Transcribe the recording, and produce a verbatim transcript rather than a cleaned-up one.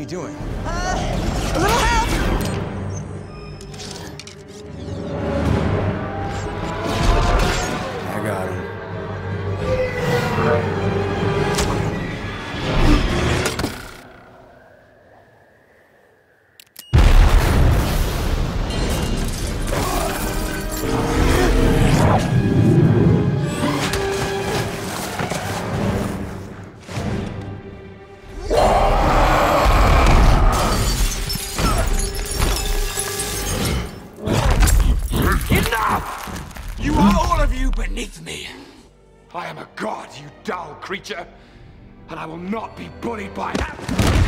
you doing? Uh, a little help! I got him. Enough! You are all of you beneath me. I am a god, you dull creature, and I will not be bullied by that.